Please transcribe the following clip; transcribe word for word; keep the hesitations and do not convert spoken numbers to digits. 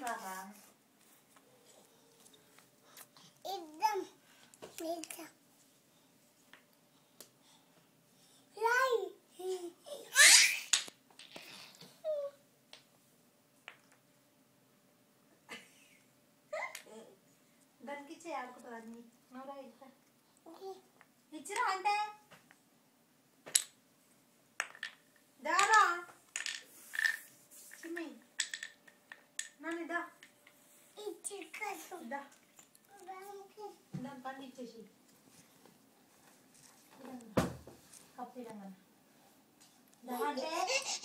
రారా ఇద్దం ఇద్దం లై దానికి ఇచ్చే ఆడుకుంటుంది అన్ని నోరా ఇచ్చా ఇచ్చిరా అంటే దారా చిమ్మి నన్ను దా ఇచ్చి కసు దా దాని పండు ఇచ్చేసి కప్పు దా అంటే